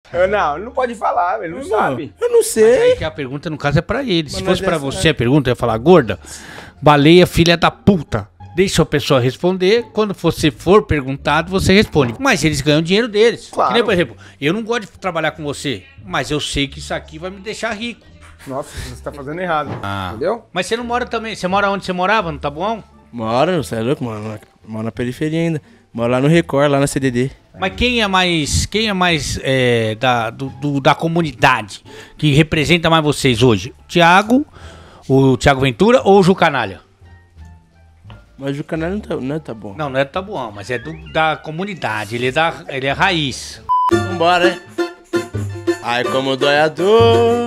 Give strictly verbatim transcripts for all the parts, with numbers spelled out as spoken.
Eu não, ele não pode falar, ele não, não sabe. Eu não sei. Mas aí que a pergunta, no caso, é pra ele. Se fosse pra você a pergunta, eu ia falar, gorda, baleia, filha da puta. Deixa a pessoa responder. Quando você for perguntado, você responde. Mas eles ganham dinheiro deles. Claro. Que nem, por exemplo, eu não gosto de trabalhar com você, mas eu sei que isso aqui vai me deixar rico. Nossa, você tá fazendo errado. Ah. Entendeu? Mas você não mora também. Você mora onde você morava? No Tabuão? Mora, você é louco, mano. Mora na periferia ainda. Mora lá no Record, lá na C D D. Mas quem é mais, quem é mais é, da, do, do, da comunidade que representa mais vocês hoje? O Thiago, o Thiago Ventura ou o Ju Canalha? Mas o Ju Canalha não, tá, não é Tabuão. Não, não é do Tabuão, mas é do, da comunidade. Ele é, da, ele é raiz. Vambora, hein? Ai, como dói a dor,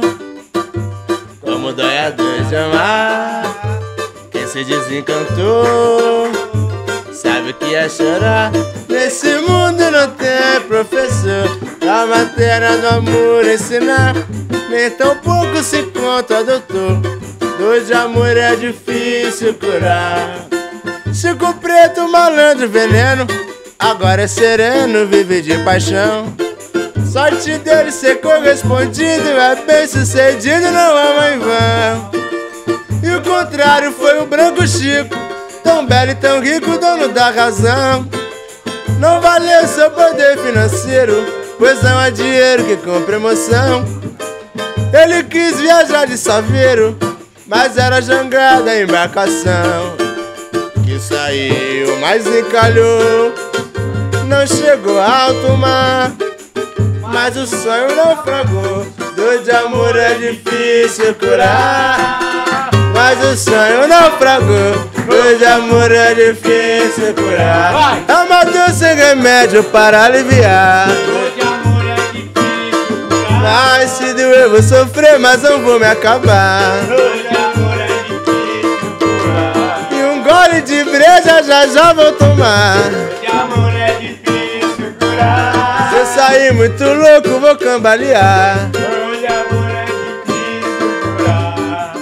como dói a dor de amar. Quem se desencantou sabe o que é chorar. Nesse mundo não tem professor da matéria do amor ensinar. Nem tão pouco se conta, doutor. Dor de amor é difícil curar. Chico Preto, malandro, veneno. Agora é sereno, vive de paixão. Sorte dele ser correspondido, é bem sucedido, não ama em vão. E o contrário foi o branco Chico, tão belo e tão rico, dono da razão. Não valeu seu poder financeiro, pois não há dinheiro que compre emoção. Ele quis viajar de saveiro, mas era jangada a embarcação. Que saiu, mas encalhou, não chegou a alto mar. Mas o sonho naufragou, dor de amor é difícil curar. Mas o sonho naufragou, dor de amor é difícil curar. Amador sem remédio para aliviar. Dor de amor é difícil curar. Mas se doer eu vou sofrer, mas não vou me acabar. Dor de amor é difícil curar. E um gole de breja já já vou tomar. Dor de amor é difícil curar. Se eu sair muito louco vou cambalear. Dor de amor é difícil curar.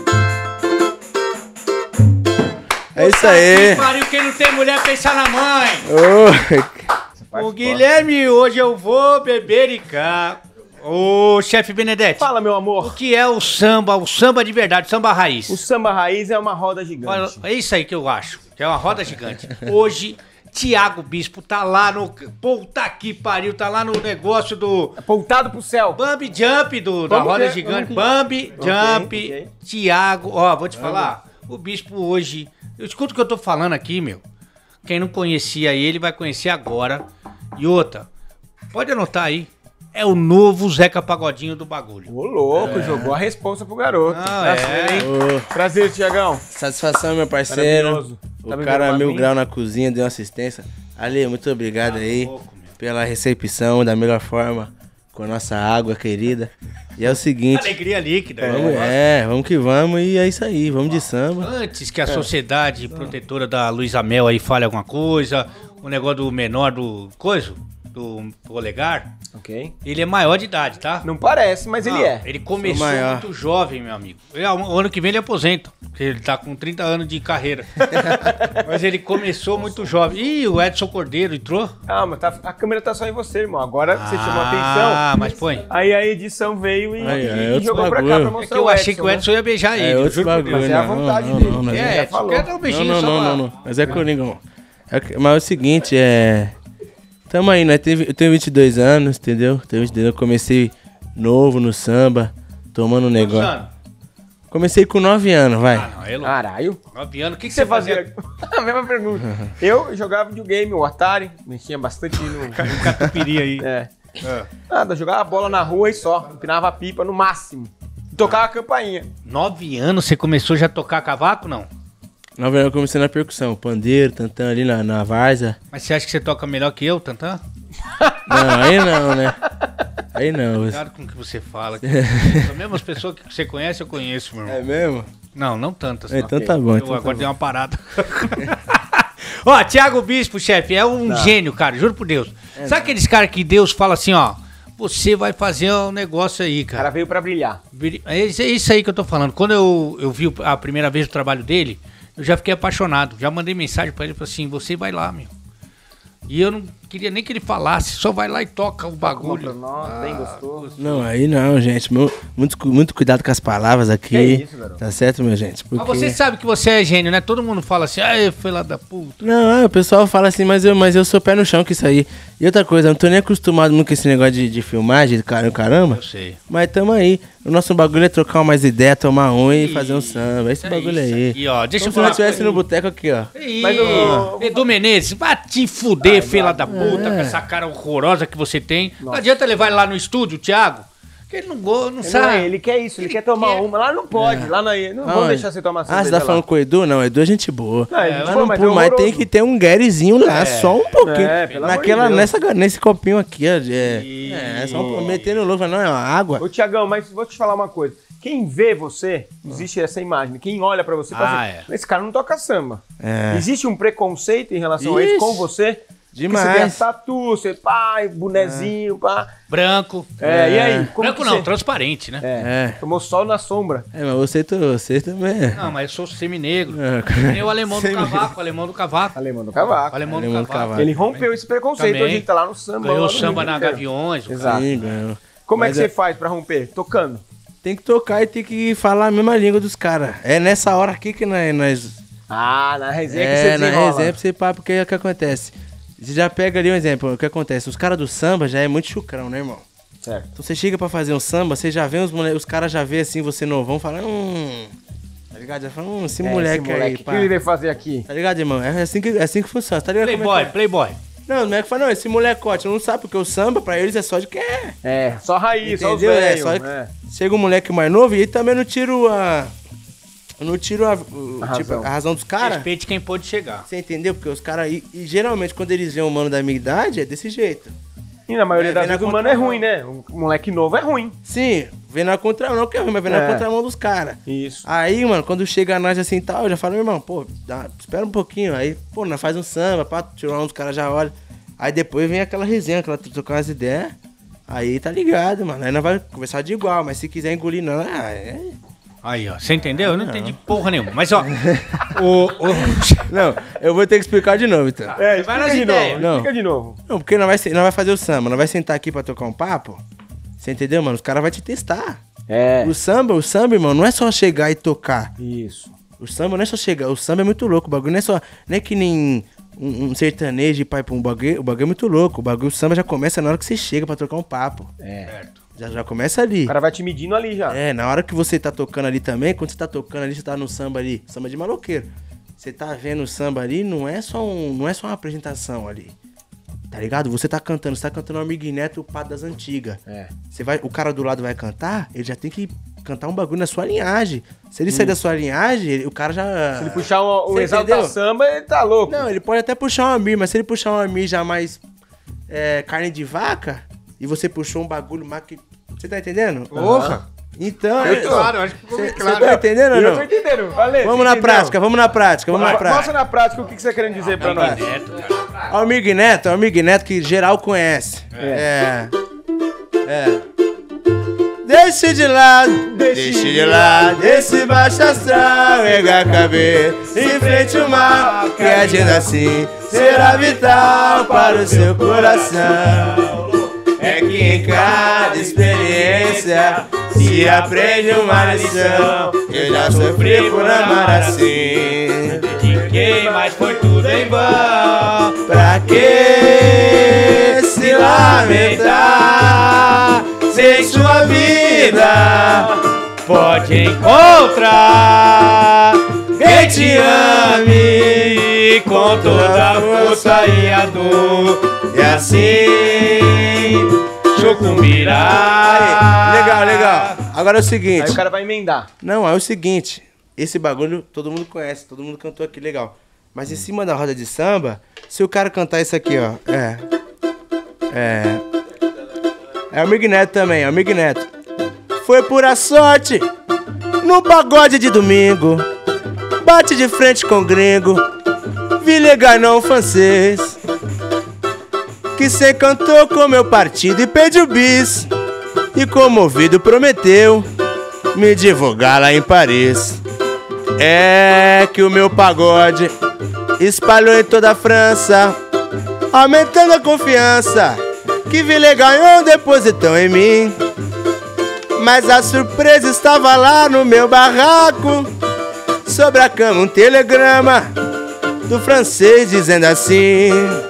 É isso aí. Pariu, quem não tem mulher pensa na mãe. Oh. O Guilherme, hoje eu vou beber e cá. Ô, chefe Benedetti. Fala, meu amor. O que é o samba, o samba de verdade, o samba raiz? O samba raiz é uma roda gigante. É isso aí que eu acho, que é uma roda gigante. Hoje, Thiago Bispo tá lá no... Puta que pariu, tá lá no negócio do... Apontado pro céu. Bambi Jump do, da roda que, gigante. Bambi okay, Jump, okay. Thiago... Ó, vou te falar, o Bispo hoje... Eu escuto o que eu tô falando aqui, meu. Quem não conhecia ele vai conhecer agora. E outra, pode anotar aí. É o novo Zeca Pagodinho do bagulho. Ô, louco, é. Jogou a responsa pro garoto. Não, é. Oh. Prazer, Tiagão. Satisfação, meu parceiro. O tá cara mil grau na cozinha, deu assistência. Ale, muito obrigado ah, aí louco, pela recepção da melhor forma com a nossa água querida. E é o seguinte... Alegria líquida. É, vamos, é, vamos que vamos e é isso aí, vamos de samba. Antes que a sociedade protetora da Luísa Mel aí fale alguma coisa, o negócio do menor do coisa, do polegar, ok. Ele é maior de idade, tá? Não parece, mas Não, ele é. Ele começou muito jovem, meu amigo. Ele, o ano que vem ele aposenta, porque ele tá com trinta anos de carreira. Mas ele começou muito jovem. Ih, o Edson Cordeiro entrou? Ah, mas tá, a câmera tá só em você, irmão. Agora ah, você chamou a atenção. Ah, mas põe. Aí a edição veio e, aí, e, é e jogou bagulho. pra cá pra mostrar. É que eu o achei Edson, que o Edson né? ia beijar ele. É outro bagulho, mas é a vontade não, dele. não, não, é, já falou. quer dar um beijinho não, não, só não, pra... não, não. Mas é coringão. É, mas é o seguinte, é... Tamo aí, né? Eu tenho vinte e dois anos, entendeu? Tenho vinte e dois anos, eu comecei novo no samba, tomando um negócio. Anos? Comecei com nove anos, vai. Ah, não, é louco. Caralho. nove anos, o que, O que que você fazia? A mesma pergunta. Eu jogava videogame, o Atari, mexia bastante no... O catupiry aí. É. é. Nada, jogava bola na rua e só. Empinava a pipa no máximo. E tocava a campainha. Nove anos você começou já a tocar cavaco, não? nove anos eu comecei na percussão, pandeiro, tantã ali na, na várzea. Mas você acha que você toca melhor que eu, Tantã? Não, aí não, né? Aí não. Cuidado com o que você fala. As mesmas pessoas que você conhece, eu conheço, meu irmão. É mesmo? Não, não tantas. É, então tá bom. Eu Então agora tá dei uma parada. Ó, Thiago Bispo, chefe, é um tá. gênio, cara, juro por Deus. É, Sabe não. aqueles caras que Deus fala assim, ó, você vai fazer um negócio aí, cara. O cara veio pra brilhar. É isso aí que eu tô falando. Quando eu, eu vi a primeira vez o trabalho dele, eu já fiquei apaixonado. Já mandei mensagem pra ele, falei assim, você vai lá, meu. E eu não queria nem que ele falasse, só vai lá e toca o bagulho. Pra nós, bem gostoso. Não, aí não, gente. Meu, muito, cu- muito cuidado com as palavras aqui. Que isso, garoto? Tá certo, meu gente? Mas Porque... você sabe que você é gênio, né? Todo mundo fala assim, ai, foi lá da puta. Não, é, o pessoal fala assim, mas eu, mas eu sou pé no chão com isso aí. E outra coisa, eu não tô nem acostumado muito com esse negócio de, de filmagem, de caramba, caramba. Eu sei. Mas tamo aí. O nosso bagulho é trocar umas ideias, tomar um e fazer um samba. Esse É bagulho isso aí. aqui, ó. Deixa eu Como se nós falar. estivesse no boteco aqui, ó. Ih, Mas eu- Edu Menezes, vai te fuder, filha da puta, com essa cara horrorosa que você tem. Não adianta levar ele lá no estúdio, Thiago, que ele não, go, não Ele, sabe. não é, ele quer isso, ele, quer tomar quer. uma. Lá não pode, lá não, não vão Aonde? deixar você tomar Ah, cerveja você tá lá. falando com o Edu? Não, o Edu é gente boa. Não, é gente Mas, boa, não, mas pô, é mas tem horroroso. que ter um guerezinho lá, só um pouquinho. É, pelo amor Naquela, de Deus. nessa, nesse copinho aqui, ó. É, é só um, metendo louco, não, é uma água. Ô, Tiagão, mas vou te falar uma coisa. Quem vê você, existe essa imagem. Quem olha pra você, fala Ah, assim, é. esse cara não toca samba. É. Existe um preconceito em relação a Ixi, isso com você? demais. Porque você vê a tatu, você pai, bonezinho, pá. Branco. É, e aí? Como Branco que não, você... transparente, né? É. É. Tomou sol na sombra. É, mas você, você também. Não, mas eu sou seminegro. É. Nem o alemão do cavaco, o alemão do cavaco. Alemão do cavaco. O alemão do Alemão do cavaco. cavaco. Ele rompeu esse preconceito, Também. hoje a gente tá lá no samba. Ganhou lá no samba Rio na inteiro. Gaviões. o Exato. Sim, ganhou. Como é que Mas você é- faz pra romper? Tocando. Tem que tocar e tem que falar a mesma língua dos caras. É nessa hora aqui que nós... nós Ah, na resenha que é, você na desenrola. resenha pra você pá, porque é o que acontece. Você já pega ali um exemplo, o que acontece? Os caras do samba já é muito chucrão, né, irmão? Certo. Então você chega pra fazer um samba, você já vê os moleques, os caras já vê assim, você novão, fala, hum... Tá ligado? Já fala, hum, esse É, moleque, esse moleque, aí, o que pá. ele veio fazer aqui? Tá ligado, irmão? É assim que, é assim que funciona, tá ligado? como é Playboy, que é? playboy. Não, os moleques falam, não, esse molecote não sabe, porque o samba pra eles é só de quem é. É, só raiz, só os Entendeu? É, velhos. só é. chega um moleque mais novo e ele também não tira o- a... Não tira a, o- A tipo, razão. a razão dos caras. Respeite quem pôde chegar. Você entendeu? Porque os caras... E, e geralmente quando eles veem um mano da minha idade, é desse jeito. E na maioria É, das vem na vezes o mano é contramão. ruim, né? Um moleque novo é ruim. Sim, vem na contramão, não que é ruim, mas vem na É. contramão dos caras. Isso. Aí, mano, quando chega nós assim e tal, eu já falo, meu irmão, pô, dá- espera um pouquinho. Aí, pô, nós faz um samba, pá, tirar um dos caras já olha. Aí depois vem aquela resenha, aquela trocar umas ideias. Aí tá ligado, mano. Aí nós vai conversar de igual, mas se quiser engolir, não, ah, é. Aí, ó. Você entendeu? Eu não entendi porra nenhuma. Mas, ó. o, o... Não, eu vou ter que explicar de novo, então. É, vai explica nas de ideias. novo. Não. Explica de novo. Não, porque nós vai, se- nós vai fazer o samba, nós vai sentar aqui pra tocar um papo. Você entendeu, mano? Os caras vão te testar. É. O samba, o samba, irmão, não é só chegar e tocar. Isso. O samba não é só chegar, o samba é muito louco, o bagulho não é só, não é que nem um, um sertanejo e pai pra um bagulho, o bagulho é muito louco, o bagulho, o samba já começa na hora que você chega pra trocar um papo, É. já, já começa ali. O cara vai te medindo ali já. É, na hora que você tá tocando ali também, quando você tá tocando ali, você tá no samba ali, samba de maloqueiro, você tá vendo o samba ali, não é só, um, não é só uma apresentação ali, tá ligado? Você tá cantando, você tá cantando o Amigo Neto, o Pato das Antigas, É. você vai, o cara do lado vai cantar, ele já tem que cantar um bagulho na sua linhagem. Se ele sair da sua linhagem, ele- o cara já... Se ele puxar o, o Você exalta entendeu? samba, ele tá louco. Não, ele pode até puxar um amir, mas se ele puxar um amir já mais é, carne de vaca, e você puxou um bagulho mais que... Você tá entendendo? Porra! Então... Eu tô. Claro, acho que ficou Você bem claro. tá entendendo ou Eu tô não? entendendo. Valeu. Vamos na prática, vamos na prática, vamos na Mostra prática. na prática o que que você tá querendo dizer pra nós. Neto, cara. Almir Neto, Almir Neto que geral conhece. É. É. Deixe de lado, deixe de lado esse baixo astral, rega a cabeça, em frente ao mal, que agindo assim será vital para o seu coração. É que em cada experiência se aprende uma lição. Eu já sofri por amar assim. Dediquei, mas foi tudo em vão. Pra que se lamentar? Sem sua vida Pode encontrar quem te ame com toda a força e a dor. E assim Chucumbirá. Legal, legal. Agora é o seguinte. Aí o cara vai emendar. Não, é o seguinte. Esse bagulho todo mundo conhece, todo mundo cantou aqui, legal. Mas em cima da roda de samba, se o cara cantar isso aqui, ó. É. É. É o Mig Neto também, é o Mig Neto. Foi pura sorte, no pagode de domingo. Bate de frente com o gringo, vi legal não francês. Que cê cantou com meu partido e pediu bis. E comovido prometeu me divulgar lá em Paris. É que o meu pagode espalhou em toda a França. aumentando a confiança que Vile ganhou, depositou em mim. Mas a surpresa estava lá no meu barraco. Sobre a cama um telegrama do francês dizendo assim.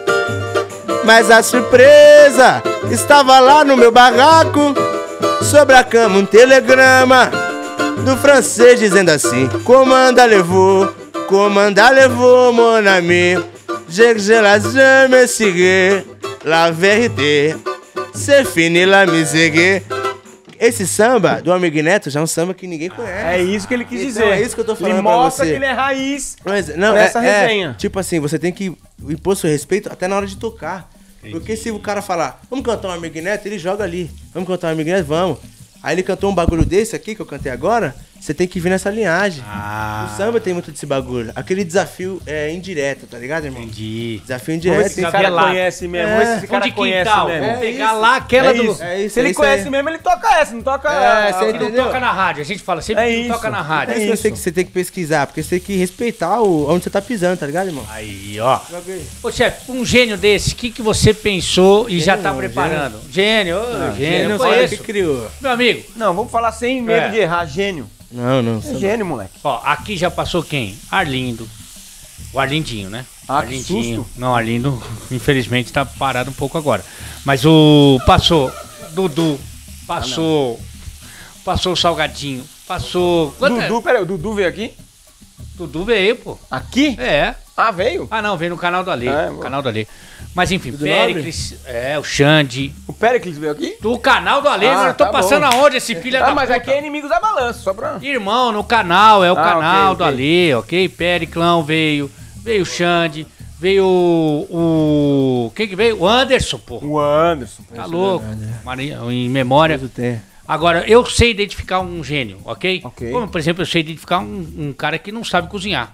Mas a surpresa estava lá no meu barraco. Sobre a cama um telegrama do francês dizendo assim. Comanda levou, comanda levou, mon ami. Je je la je me sigue, la vérité, c'est fini la musique. Esse samba do Amigo Neto já é um samba que ninguém conhece. É isso que ele quis Então, dizer. é isso que eu tô falando Ele pra mostra você. que ele é raiz Mas, não, nessa é, é, resenha. tipo assim, você tem que impor seu respeito até na hora de tocar. Entendi. Porque se o cara falar, vamos cantar um Amigo Neto, ele joga ali. Vamos cantar um Amigo Neto? Vamos. Aí ele cantou um bagulho desse aqui, que eu cantei agora, você tem que vir nessa linhagem. Ah. O samba tem muito desse bagulho. Aquele desafio é indireto, tá ligado, irmão? Entendi. Desafio Vamos ver indireto. se esse cara Lá. conhece mesmo. É. Vamos ver se esse Fundo cara de conhece quintal. mesmo. Vamos É pegar isso. lá aquela É do... isso. É isso, Se ele é isso conhece aí. mesmo, ele toca essa, não toca... É, a- você Que não entendeu? toca na rádio. A gente fala sempre É que não isso. toca na rádio. É isso que você, que você tem que pesquisar, porque você tem que respeitar o, onde você tá pisando, tá ligado, irmão? Aí, ó. Joga aí. Ô, chefe, um gênio desse, o que, que você pensou e já tá não, preparando? Gênio, ô, gênio, Gênio, eu sabe conheço. que criou. Meu amigo, Não, vamos falar sem medo É. de errar. Gênio. Não, não. É gênio, moleque. ó, aqui já passou quem? Arlindo. O Arlindinho, né? Ah, que Arlindinho. susto. Não, Arlindo, infelizmente, tá parado um pouco agora. Mas o. Passou. Dudu. Passou. Passou o Salgadinho. Passou. Quanto é? Dudu, peraí, o Dudu veio aqui? Dudu veio, pô. Aqui? É. Ah, veio? Ah, não, veio no canal do Ale. É, no bom. canal do Ale. Mas enfim, Dudu Péricles, é, o Xande. O Péricles veio aqui? Do canal do Ale, Ah, mas eu tô tá passando bom. aonde esse filho Ah, da mas puta? aqui é inimigos da balança, só pra... Irmão, no canal, é o Ah, canal ok, do ok. Ale, ok? Periclão veio, veio o Xande, veio o... o... Quem que veio? O Anderson, pô. O Anderson. Tá louco. Maria- Em memória. Deus o tenha. Agora, eu sei identificar um gênio, ok? Ok. Como, por exemplo, eu sei identificar um, um cara que não sabe cozinhar.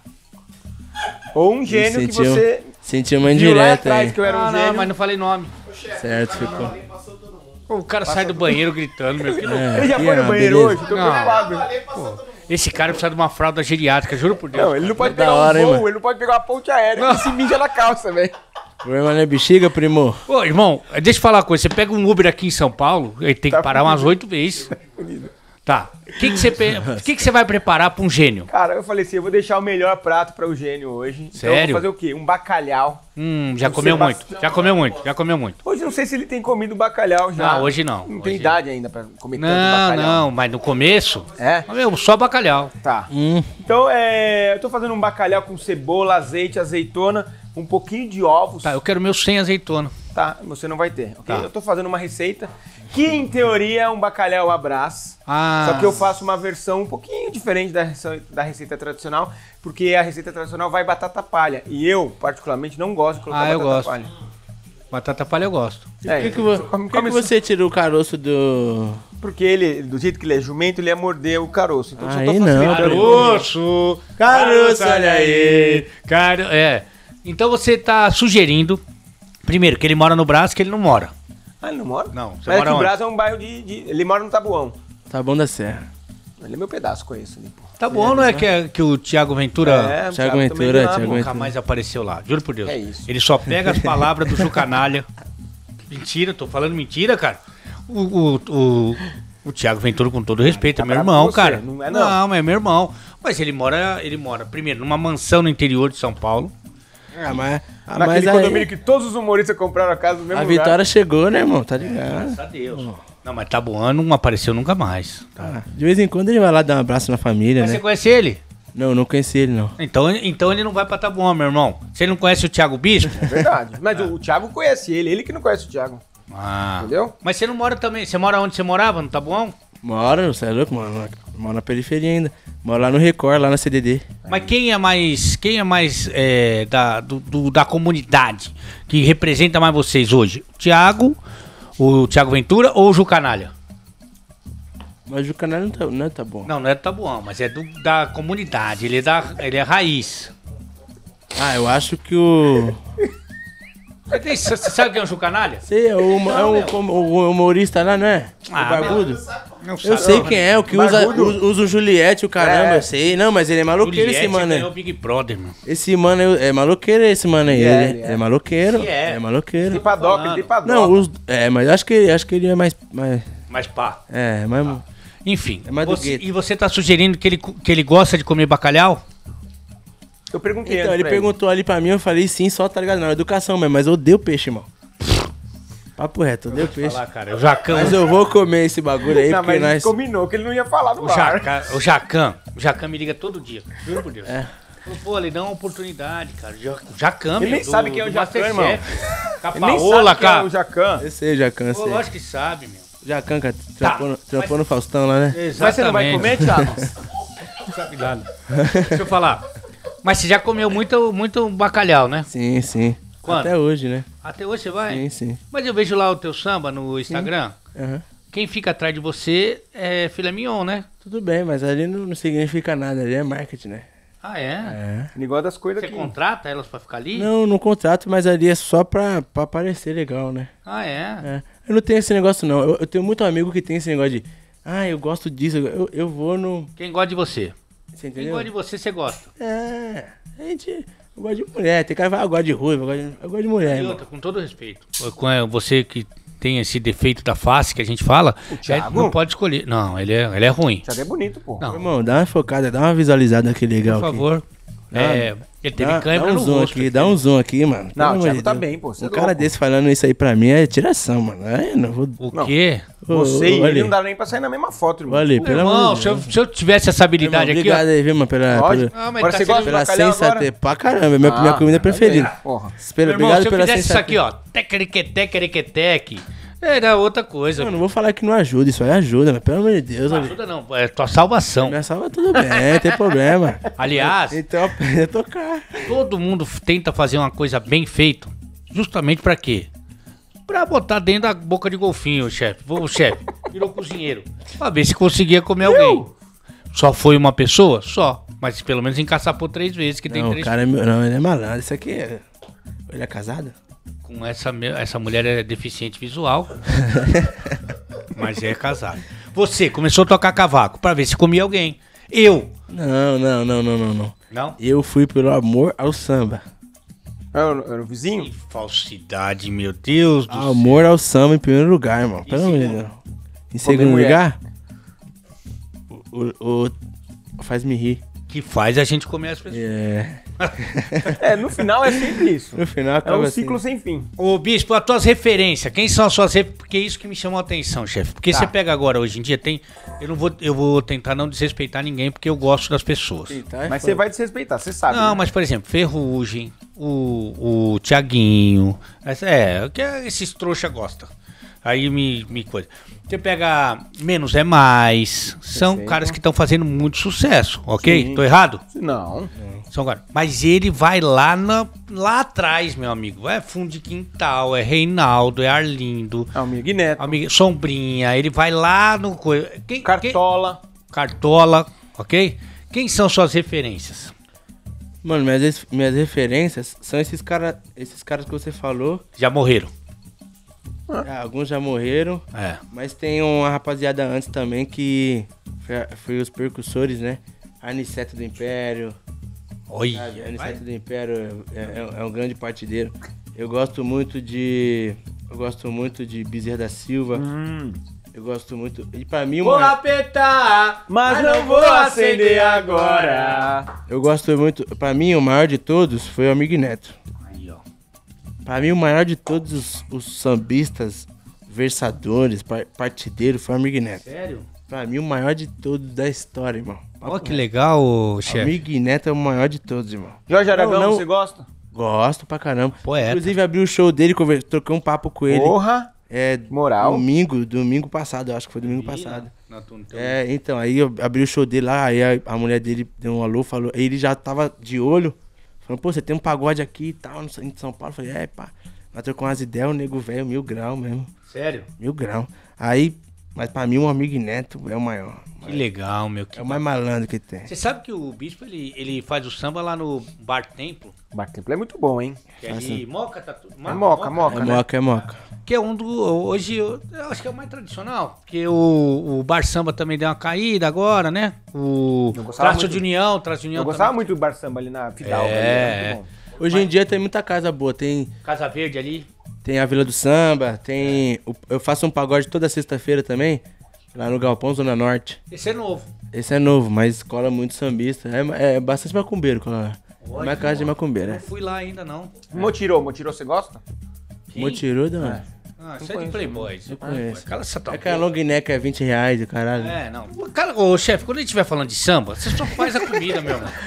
Ou um gênio que sentiu- você Sentiu uma viu lá indireta atrás aí. que eu era um Ah, gênio. não, mas não falei nome. Certo, ficou. Pô, o cara sai do banheiro gritando, meu. Que loucura. Ele já Aqui, foi no ó, banheiro beleza. hoje? Tô Não. preocupado. Esse cara precisa de uma fralda geriátrica, juro por Deus. Não, ele não pode Da pegar hora, um hein, voo, mano? ele não pode pegar uma ponte aérea, ele se mija na calça, velho. O problema não é bexiga, primo? Ô, irmão, deixa eu falar uma coisa. Você pega um Uber aqui em São Paulo, ele tem que Tá parar umas oito vezes. Tá. O que, que, você, pe- que, que você vai preparar pra um gênio? Cara, eu falei assim, eu vou deixar o melhor prato para o gênio hoje. Então eu Sério? vou fazer o quê? Um bacalhau. Hum, já O comeu muito. Sebastião- Já comeu muito. Já comeu muito. Hoje eu não sei se ele tem comido bacalhau já. Não, hoje não. Não tem Hoje- idade ainda pra comer tanto Não, bacalhau. não, mas no começo. É? Meu, só bacalhau. Tá. Hum. Então, é, eu tô fazendo um bacalhau com cebola, azeite, azeitona, um pouquinho de ovos. Tá, eu quero meu sem azeitona. Tá, você não vai ter, ok? Tá. Eu tô fazendo uma receita que, em teoria, é um bacalhau à Brás. Ah. Só que eu faço uma versão um pouquinho diferente da, rece- da receita tradicional, porque a receita tradicional vai batata palha. E eu, particularmente, não gosto de colocar Ah, eu batata gosto. palha. Batata palha eu gosto. Por que, que, vo- come- por que come que você tirou o caroço do... Porque ele, do jeito que ele é jumento, ele ia morder o caroço. Então, se eu tô Aí não, facilitando- Caroço! Caroço, olha aí. Caro... É. Então você tá sugerindo, primeiro, que ele mora no Brás, que ele não mora. Ah, ele não mora? Não, você Mas é mora que o onde? Brás é um bairro de, de... Ele mora no Tabuão. Tá bom da serra. Ele é meu pedaço, conheço ali, pô. Tá bom, não é que, é que o Thiago Ventura É, o Thiago também Ventura, de lá, Thiago pô. Ventura. nunca mais apareceu lá, juro por Deus. É isso. Ele só pega as palavras do Jucanalha. Mentira, tô falando mentira, cara. O, o, o, o Thiago Ventura, com todo respeito, é meu bravo irmão, com você, cara. não é não. Não, mas é meu irmão. Mas ele mora, ele mora, primeiro, numa mansão no interior de São Paulo. Ah, mas... Ah, Naquele mas aí, condomínio que todos os humoristas compraram a casa no mesmo a lugar. vitória chegou, né, irmão? Tá ligado? Graças a Deus. Não, mas Tabuano não apareceu nunca mais. Ah, de vez em quando ele vai lá dar um abraço na família, Mas né? você conhece ele? Não, não conheci ele, não. Então, então ele não vai pra Tabuão, meu irmão. Você não conhece o Thiago Bispo? Verdade. Mas o, o Thiago conhece ele, ele que não conhece o Thiago. Ah. Entendeu? Mas você não mora também. Você mora onde você morava? No Tabuão? Mora, você é louco, mano? Mora na periferia ainda. Mora lá no Record, lá na C D D. Mas quem é mais, quem é mais é, da, do, do- da comunidade que representa mais vocês hoje? O Thiago, o Thiago Ventura ou o Jucanalha? Mas o canal não tá, não tá bom. Não, não é do Tabuão, mas é do, da comunidade. Ele é, da, ele é raiz. Ah, eu acho que o... Você você sabe quem é o Jucanalha? Sei, é o, é o, com- o humorista lá, não é? Ah, o barbudo. Não Eu sabe, sei não, quem é, o que usa, Barbudo. usa, usa o Juliette, o caramba, É. eu sei. Não, mas ele é maloqueiro, esse mano é o aí. Big Brother, mano. Esse mano é, é maloqueiro, esse mano aí. Ele é, Ele, ele é. é. maloqueiro. Ele é. É maloqueiro. Tem padoca, falando. tem padoca. Não, os, é, mas acho que, acho que ele é mais... mais Mas pá. é, mais... Enfim, É mais do você- gueto. e você tá sugerindo que ele, que ele gosta de comer bacalhau? Eu perguntei Então, antes ele pra perguntou ali pra mim, eu falei sim, só tá ligado? Não, educação mesmo, mas eu odeio peixe, irmão. Papo reto, eu odeio peixe. Falar, cara, o Jacan, Mas eu vou comer esse bagulho aí, Não, porque mas a gente nós... combinou que ele não ia falar no o ar. Jacan, o Jacan, o Jacan me liga todo dia, juro por Deus. É. Falou, pô, ele dá uma oportunidade, cara. O Ja- o Jacan, Ele meu, nem sabe quem é o do Jacan, Masterchef. irmão. Com a Ele nem Paola, sabe quem é cara. o Jacan. Eu sei, Jacan, Pô, sei. lógico que sabe, meu. Jacan, cara, trampou, no, trampou mas- no Faustão lá, né? Exatamente. Mas você não vai comer, Thiago? Não sabe nada. Deixa eu falar. Mas você já comeu muito, muito bacalhau, né? Sim, sim. Quando? Até hoje, né? Até hoje você vai? Sim, sim. Mas eu vejo lá o teu samba no Instagram. Aham. Quem fica atrás de você é filé mignon, né? Tudo bem, mas ali não, não significa nada, ali é marketing, né? Ah, é? É. Ele gosta das coisas Você aqui. contrata elas pra ficar ali? Não, no contrato, mas ali é só pra, pra parecer legal, né? Ah, é? É. Eu não tenho esse negócio, não. Eu, eu tenho muito amigo que tem esse negócio de... Ah, eu gosto disso. Eu, eu vou no... Quem gosta de você? Você Quem entendeu? gosta de você, você gosta. É, a gente... Eu gosto de mulher. Tem cara que fala, eu gosto de ruiva, eu gosto de, eu gosto de mulher, E irmão. outra, com todo respeito. Com é, você que tem esse defeito da face que a gente fala, é, Thiago? não pode escolher. Não, ele é, ele é ruim. Thiago é bonito, pô. Não, Irmão, dá uma focada, dá uma visualizada aqui legal por aqui. favor. É, ele teve Dá, câimbra dá um no zoom rosto. aqui, dá um zoom aqui, mano. Não, Pelo o Thiago amor de tá Deus. bem, pô. Você Um é cara louco. desse falando isso aí pra mim é tiração, mano. Aí eu não vou... O Não. quê? Você e Ô, ô, ele Ale. não dá nem pra sair na mesma foto, irmão. Olha, pelo Irmão, amor de se eu, Deus. se eu tivesse essa habilidade aqui, ó. Obrigado aí, viu, mano, pela, Lógico. pela, Ah, mas Agora tá você sendo- gosta de pela bacalhau sensatez. agora? Pra caramba, é minha, Ah, minha comida preferida. Porra. Espera, Meu irmão, obrigado se eu pela fizesse isso sensatez. aqui, ó, tecrequetequerequetec, era outra coisa. Não, não vou falar que não ajuda, isso aí ajuda, mas pelo amor de Deus, Não olha. ajuda não, é tua salvação. Minha salva tudo bem, não tem problema. Aliás, Então aprenda a tocar. todo mundo f- tenta fazer uma coisa bem feita, justamente pra quê? Pra botar dentro da boca de golfinho, chefe. Vou, chefe, virou cozinheiro. Pra ver se conseguia comer alguém. Só foi uma pessoa? Só. Mas pelo menos encaçapou três vezes, que tem Não, o três. cara é meu, não, ele é malandro. Isso aqui é. Ele é casado? Com essa, me- essa mulher é deficiente visual. Mas é casado. Você começou a tocar cavaco pra ver se comia alguém. Eu. Não, não, não, não, não, não. Não? Eu fui pelo amor ao samba. Era o, era o vizinho? Que falsidade, meu Deus do céu. Amor ao samba em primeiro lugar, irmão. Pelo amor de segundo? Deus. Em segundo mulher. lugar, o, o, o faz-me rir. Que faz a gente comer as pessoas. É. É, no final é sempre isso. No final É acaba um assim. ciclo sem fim. Ô, Bispo, as tuas referências, quem são as suas referências? Porque é isso que me chamou a atenção, chefe. Porque Tá. você pega agora, hoje em dia, tem... Eu não vou, eu vou tentar não desrespeitar ninguém, porque eu gosto das pessoas. Tá, Mas foda. você vai desrespeitar, você sabe. Não, né? mas, por exemplo, Ferrugem, o, o Tiaguinho, essa- é, que esses trouxa gostam. Aí me, me coisa. Você pega Menos é Mais, são Perfeito. caras que estão fazendo muito sucesso, ok? Sim. Tô errado? Não. São caras. Mas ele vai lá, na, lá atrás, meu amigo. É Fundo de Quintal, é Reinaldo, é Arlindo, É o Mig Neto. amiga, Sombrinha. Ele vai lá no... coi- Quem, quem- Cartola. Cartola, ok? Quem são suas referências? Mano, minhas, res- minhas referências são esses caras esses caras que você falou. Já morreram. Ah, alguns já morreram. É. Mas tem uma rapaziada antes também que foi, a- foi os percussores, né? Aniceto do Império. Oi. Sabe? Aniceto do Império é, é- é um grande partideiro. Eu gosto muito de. Eu gosto muito de Bezerra da Silva. Hum. Eu gosto muito. E pra mim, Vou uma, apertar, mas não vou acender agora. eu gosto muito. Pra mim, o maior de todos foi o Amigo Neto. Aí, ó. Pra mim, o maior de todos os, os sambistas, versadores, par, partideiros foi o Amigo Neto. Sério? Pra mim, o maior de todos da história, irmão. Ó, que legal, ô, chefe. Amigo Neto é o maior de todos, irmão. Jorge Aragão, Não, não. você gosta? Gosto pra caramba. Poeta. Inclusive, abri o show dele, conver... troquei um papo com ele. Porra. É, Moral. domingo, domingo passado, eu acho que foi domingo passado. Na tua- no teu- É, então, aí eu abri o show dele lá, aí a, a mulher dele deu um alô, falou, aí ele já tava de olho, falou, pô, você tem um pagode aqui e tal, no- em São Paulo. Eu falei, é, pá, nós trocamos umas ideias, o nego velho, mil grau mesmo, Sério? mil grau. Aí, mas pra mim, um Amigo Neto é o maior. Que legal, meu. Que É o mais malandro que tem. Você sabe que o Bispo, ele, ele faz o samba lá no Bar Templo? Bar Templo é muito bom, hein? Que é ali, Moca, tá tudo. É Moca, Moca, É né? moca, é moca. Que é um do. Hoje, eu, eu acho que é o mais tradicional. Porque o, o Bar Samba também deu uma caída agora, né? O Eu gostava Traço muito- de União, Traço de União Eu gostava também. muito do Bar Samba ali na Fidalga. É. ali, era muito bom. Hoje em dia tem muita casa boa. Tem, Casa Verde ali. tem a Vila do Samba, tem... o- Eu faço um pagode toda sexta-feira também, lá no Galpão, Zona Norte. Esse é novo. Esse é novo, mas cola muito sambista. É, é bastante macumbeiro, cola. É Olha, uma casa de eu macumbeiro, Não né? fui lá ainda, não. Motirô, Motirô, você gosta? Quem? Motirudo, mano. Ah, isso é de Playboys. Eu conheço. Cala essa tua É que a long neck é vinte reais, o caralho. É, não. Cara, ô chefe, quando a gente estiver falando de samba, você só faz a comida, meu irmão.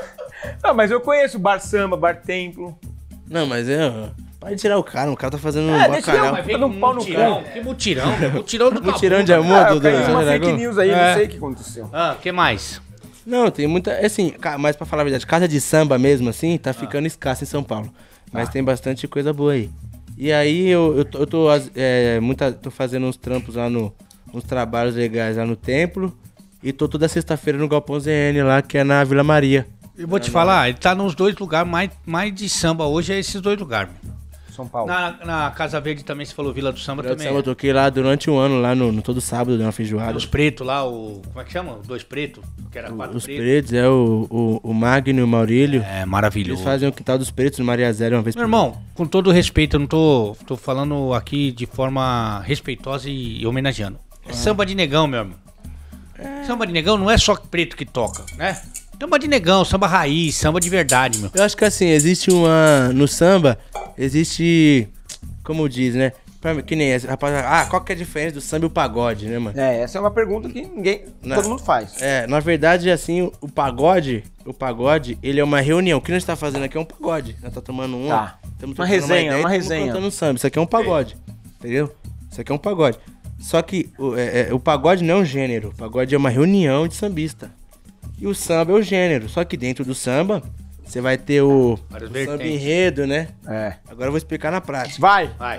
Não, mas eu conheço Bar Samba, Bar Templo. Não, mas é... Pode tirar o cara, o cara tá fazendo um É, deixa eu, bacalhau. mas Vem Tá com no pau no mutirão. cu. Que mutirão, meu. Mutirão do Mutirão Tabu, de amor Ah, do... eu do caí uma Zé fake Dragão? news aí, É. não sei o que aconteceu. Ah, que mais? Não, tem muita... Assim, ca- mas pra falar a verdade, casa de samba mesmo, assim, tá ficando escassa em São Paulo. Mas tem bastante coisa boa aí. E aí eu, eu tô, eu tô, as- é, muita, tô fazendo uns trampos lá no... Uns trabalhos legais lá no templo. E tô toda sexta-feira no Galpão Z N lá, que é na Vila Maria. Eu vou te falar, ele tá nos dois lugares, mais, mais de samba hoje é esses dois lugares. São Paulo. Na, na Casa Verde também, você falou Vila do Samba Vila do também. Samba, eu toquei lá durante um ano, lá no, no todo sábado, deu uma feijoada. Os pretos lá, o. Como é que chama? Os dois pretos? Que era quatro Os pretos. pretos, é o, o, o Magno e o Maurílio. É maravilhoso. Eles fazem o quintal dos pretos no Maria Zélia uma vez Meu por irmão, com todo respeito, eu não tô, tô falando aqui de forma respeitosa e homenageando. É samba de negão, meu irmão. Samba de negão não é só preto que toca, né? Samba de negão, samba raiz, samba de verdade, meu. Eu acho que assim, existe uma. No samba, existe. Como diz, né? Pra, que nem esse, rapaz. Ah, qual que é a diferença do samba e o pagode, né, mano? É, essa é uma pergunta que ninguém, Não. todo mundo faz. É, na verdade, assim, o pagode, o pagode, ele é uma reunião. O que nós tá fazendo aqui é um pagode. Nós tá tomando um. Tá. Estamos Uma resenha, uma resenha. cantando um samba. Isso aqui é um pagode. Entendeu? Isso aqui é um pagode. Só que o, é, é, o pagode não é um gênero. O pagode é uma reunião de sambista. E o samba é o gênero. Só que dentro do samba, você vai ter o, Várias o samba vertentes. enredo, né? É. Agora eu vou explicar na prática. Vai! Vai.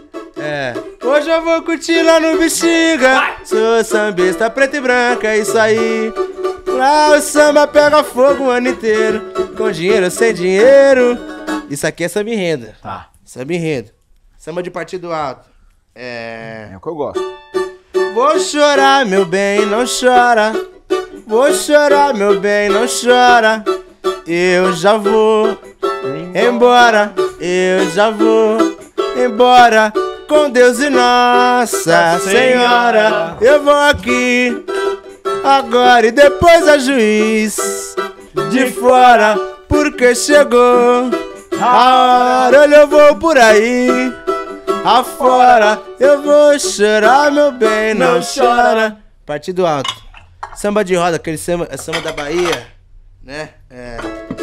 É. Hoje eu vou curtir lá no Bexiga. Sou sambista preta e branca, é isso aí. Lá o samba pega fogo o ano inteiro. Com dinheiro ou sem dinheiro. Isso aqui é samba enredo. Tá. Samba enredo. Samba de partido alto. É. É o que eu gosto. Vou chorar, meu bem, não chora. Vou chorar, meu bem, não chora. Eu já vou embora. Eu já vou embora. Com Deus e Nossa Senhora. Eu vou aqui agora e depois a juiz de fora. Porque chegou a hora. Olha, eu vou por aí afora. Eu vou chorar, meu bem, não chora. Partido alto. Samba de roda, aquele samba, é samba da Bahia, né? É.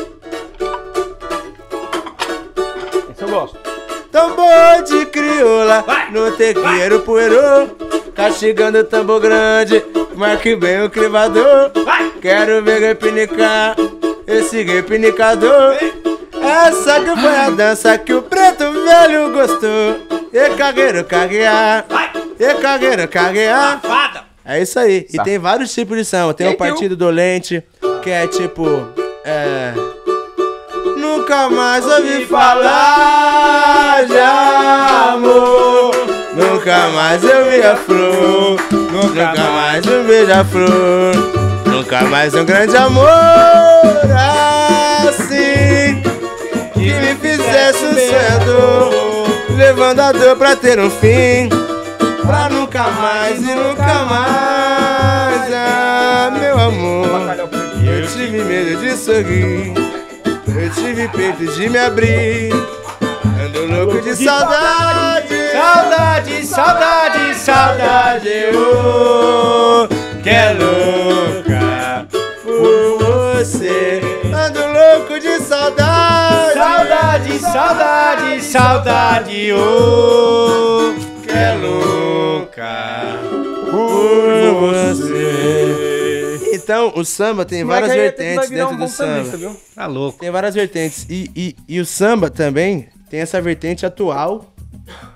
Esse eu gosto. Tambor de crioula, no tequeiro poeirô. Castigando o tambor grande, marque bem o crivador. Quero ver gay pinicar, esse gay pinicador. Essa que foi a dança que o preto velho gostou. E cargueiro carguear, e cargueiro carguear. É isso aí. E tem vários tipos de samba. Tem E o aí tem Partido Dolente, que é tipo. É. Nunca mais ouvi falar de amor. Nunca mais eu vi a flor. Nunca mais um beija-flor. Nunca mais um grande amor assim, que me fizesse um sonhador, levando a dor pra ter um fim. Pra nunca mais e nunca mais, ah, meu amor. Eu tive medo de sorrir, eu tive peito de me abrir. Ando louco de saudade, saudade, saudade, saudade. Oh, que é louca por você. Ando louco de saudade, saudade, saudade, saudade. Oh, que é louca por você. Então, o samba tem várias vertentes dentro do samba. Viu? Tá louco. Tem várias vertentes. E, e, e o samba também tem essa vertente atual, que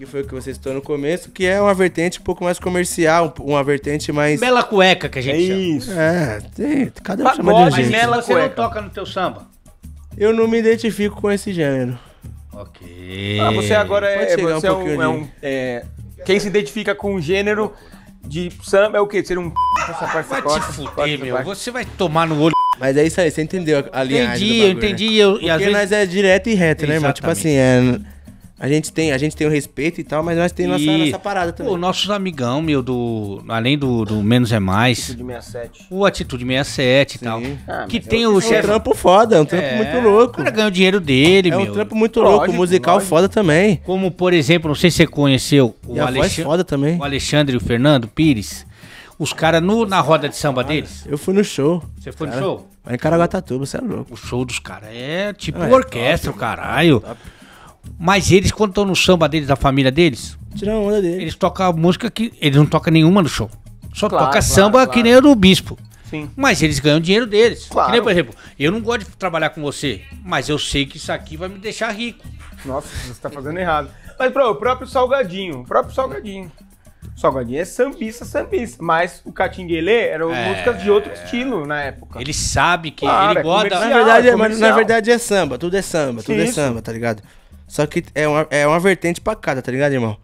que foi o que você citou no começo, que é uma vertente um pouco mais comercial, uma vertente mais... Bela cueca que a gente É chama. isso. É, tem, cada um chama de um Pagode, jeito. Mas Bela você cueca. não toca no teu samba? Eu não me identifico com esse gênero. Ok. Ah, você agora Pode é, chegar você um é um, pouquinho é ali. um- é, quem se identifica com o gênero de samba é o quê? Ser um essa parte Vai você te corta, corta fuder, essa meu. parte. Você vai tomar no olho. Mas é isso aí, você entendeu a linhagem Entendi, do eu bagulho, né? entendi. Eu, e às Porque vezes... nós é direto e reto, né, irmão? Tipo Exatamente. assim, é... A gente tem, a gente tem o respeito e tal, mas nós temos nossa, E- nossa parada também. Pô, nossos amigão, meu, do. Além do, do Menos é Mais, De sessenta e sete. o Atitude sessenta e sete e tal. Ah, que mas tem é o É um chefe. trampo foda, é um trampo É, muito louco. O cara ganha o dinheiro dele, É um meu. trampo muito Lógico, louco, musical lógico. foda também. Como, por exemplo, não sei se você conheceu o, E a voz Alexandre, foda também. o Alexandre e o Fernando Pires. Os caras na roda de samba deles. Eu fui no show. Você foi no Cara, show? Lá em Caraguatatuba, você é louco. O show dos caras é tipo Ah, é orquestra, o caralho. Mas eles, quando estão no samba deles, da família deles, Tirar a onda dele. eles tocam a música que. Eles não tocam nenhuma no show. Só Claro, toca claro, samba claro. que nem o do Bispo. Sim. Mas eles ganham dinheiro deles. Claro. Que nem, por exemplo, eu não gosto de trabalhar com você, mas eu sei que isso aqui vai me deixar rico. Nossa, você tá fazendo errado. Mas pro, o próprio Salgadinho, o próprio Salgadinho. O Salgadinho é sambista, sambista. Mas o Catinguelê eram É. músicas de outro estilo na época. Ele sabe que Claro, ele é gosta. Na comercial. verdade, é é, mas comercial. na verdade é samba, tudo é samba, tudo é Isso. samba, tá ligado? Só que é uma, é uma vertente pra cada, tá ligado, irmão?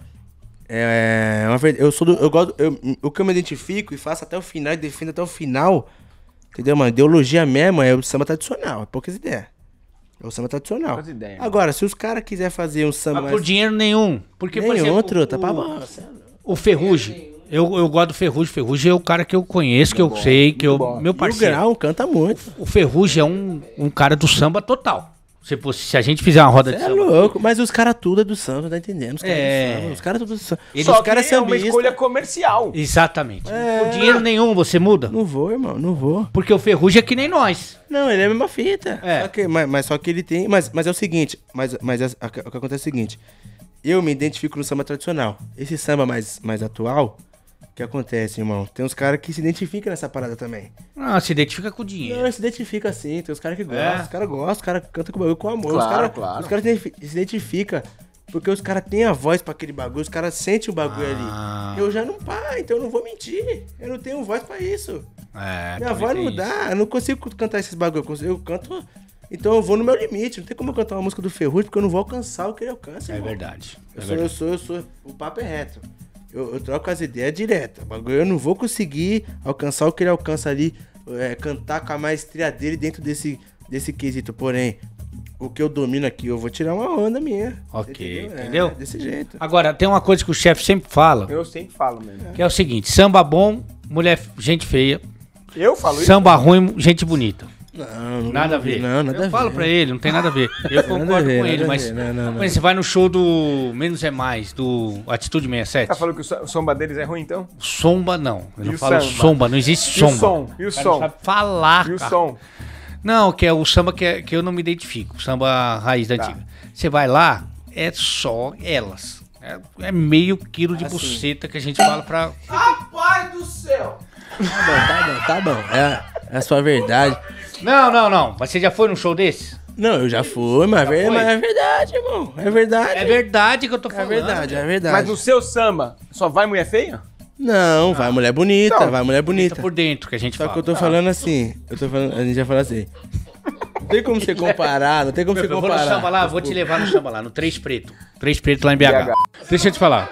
É uma ver- eu sou do, eu gosto, eu- o que eu me identifico e faço até o final e defendo até o final, entendeu, mano? Ideologia mesmo é o samba tradicional, é poucas ideias. É o samba tradicional. Poucas ideias. Agora, se os caras quiserem fazer um samba Mas mais... por dinheiro nenhum. Porque, por Nem exemplo, outro, tá pra o, bosta. o Ferrugem. Eu, eu gosto do Ferrugem. Ferrugem é o cara que eu conheço, que eu sei, que eu. bom. Meu E o parceiro. Grau canta muito. O Ferrugem é um, um cara do samba total. Se, fosse- se a gente fizer uma roda de É samba. louco, mas os caras tudo é do samba, tá entendendo? Os caras É. do samba, os caras tudo do samba. Eles- Só os que caras é uma sambistas. escolha comercial. Exatamente. É. Por dinheiro nenhum você muda. Não vou, irmão, não vou. Porque o Ferrugem é que nem nós. Não, ele é a mesma fita. É. Só que, mas, mas só que ele tem. Mas, mas é o seguinte, mas, mas é- o que acontece é o seguinte. Eu me identifico no samba tradicional. Esse samba mais, mais atual, o que acontece, irmão? Tem uns caras que se identificam nessa parada também. Ah, se identifica com o dinheiro. Não, se identifica assim, tem os caras que gostam, É. os caras gostam, os caras cantam com o bagulho com amor. Claro, os caras claro. os caras se identifi- se identificam. Porque os caras têm a voz pra aquele bagulho, os caras sentem o bagulho Ah. ali. Eu já não pá, então eu não vou mentir. Eu não tenho voz pra isso. É, Minha também voz tem não isso. dá, eu não consigo cantar esses bagulho. Eu, consigo- eu canto. Então eu vou no meu limite. Não tem como eu cantar uma música do Ferrugem porque eu não vou alcançar o que ele alcança. É irmão. verdade. É Eu sou, eu verdade. sou, eu sou. O papo é reto. Eu, eu troco as ideias direto. O bagulho eu não vou conseguir alcançar o que ele alcança ali. É, cantar com a maestria dele dentro desse, desse quesito. Porém, o que eu domino aqui, eu vou tirar uma onda minha. Ok, É, entendeu? desse jeito. Agora, tem uma coisa que o chefe sempre fala, Eu sempre falo mesmo. que é o seguinte: samba bom, mulher, gente feia. Eu falo isso. Samba ruim, gente bonita. Não, não, Nada a ver. Não, nada eu a falo ver. pra ele, não tem nada a ver. Eu concordo a ver, com ele, nada a mas. ver. Não, não, não. Mas você vai no show do Menos é Mais, do Atitude sessenta e sete. Tá falando que o so- o samba deles é ruim, então? Somba não. Eu E não o falo samba? somba, não existe E o somba. som? E o O cara não som? sabe falar, E o cara. som? Não, que é o samba que, é- que eu não me identifico. o Samba raiz da Tá. antiga. Você vai lá, é só elas. É, é meio quilo de Assim. buceta que a gente fala pra. Rapaz do céu! Tá bom, tá bom, tá bom. É, é a sua verdade. Não, não, não. Mas você já foi num show desse? Não, eu já fui, mas, é ver- foi? mas é verdade, irmão. É verdade. É verdade que eu tô É falando. verdade, é verdade. Mas no seu samba, só vai mulher feia? Não, vai mulher bonita, Não. vai mulher bonita. Tá por dentro que a gente Só fala. que eu tô falando assim, eu tô falando, a gente já fala assim. Não tem como você comparar, não tem como você Eu vou no comparar. samba lá, vou te levar no samba lá, no Três Preto. Três Preto lá em B H. B H. Deixa eu te falar.